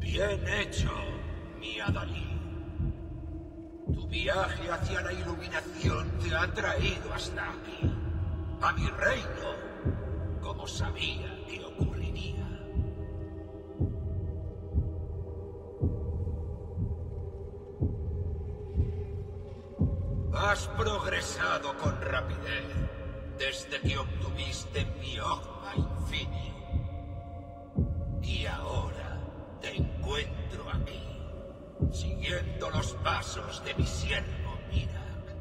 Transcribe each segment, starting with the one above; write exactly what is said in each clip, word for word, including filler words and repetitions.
Bien hecho, mi Adalí. Tu viaje hacia la iluminación te ha traído hasta aquí, a mi reino, como sabía que ocurriría. Has progresado con rapidez desde que obtuviste mi Ogma Infinio. Y ahora te encuentro aquí, siguiendo los pasos de mi siervo Miraak.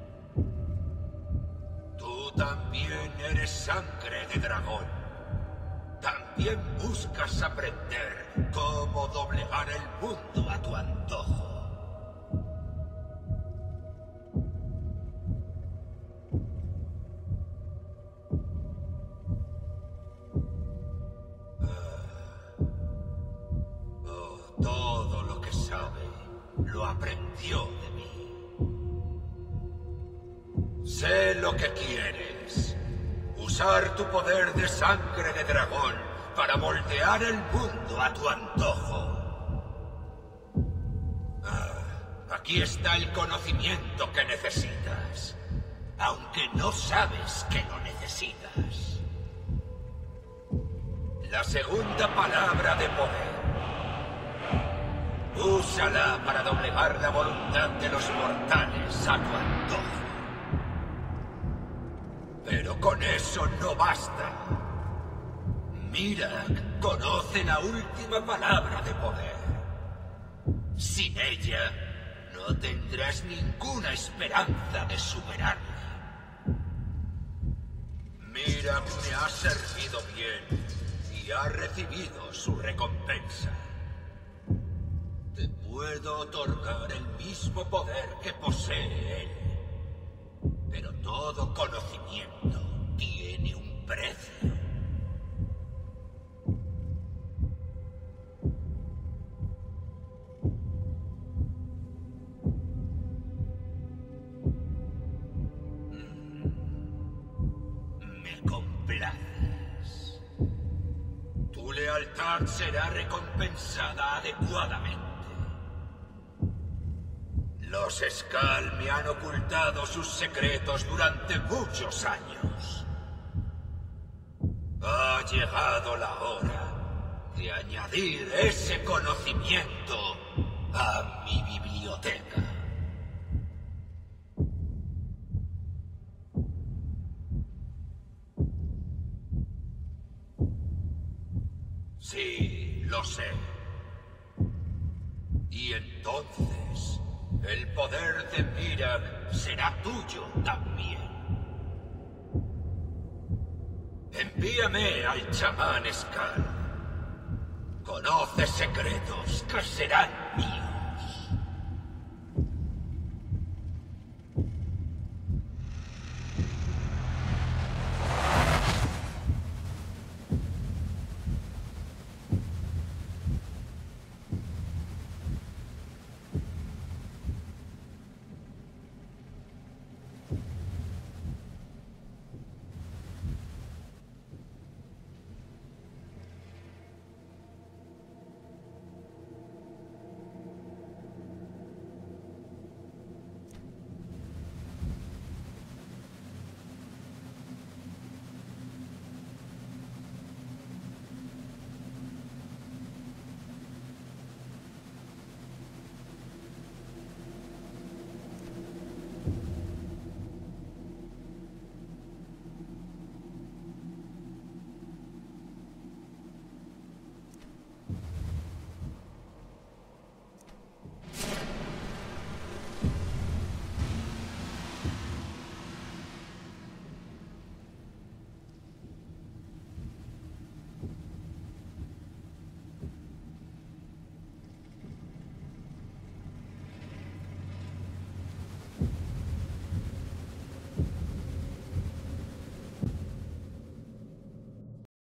Tú también eres sangre de dragón. También buscas aprender cómo doblegar el mundo a tu antojo. Todo lo que sabe, lo aprendió de mí. Sé lo que quieres. Usar tu poder de sangre de dragón para moldear el mundo a tu antojo. Ah, aquí está el conocimiento que necesitas, aunque no sabes que lo necesitas. La segunda palabra de poder. Úsala para doblegar la voluntad de los mortales a tu antojo. Pero con eso no basta. Miraak conoce la última palabra de poder. Sin ella, no tendrás ninguna esperanza de superarla. Miraak me ha servido bien y ha recibido su recompensa. Te puedo otorgar el mismo poder que posee él. Pero todo conocimiento tiene un precio. Me complaces. Tu lealtad será recompensada adecuadamente. Los Skal me han ocultado sus secretos durante muchos años. Ha llegado la hora de añadir ese conocimiento a mi biblioteca. Sí, lo sé. Y entonces el poder de Miraak será tuyo también. Envíame al chamán Skal. Conoce secretos que serán míos.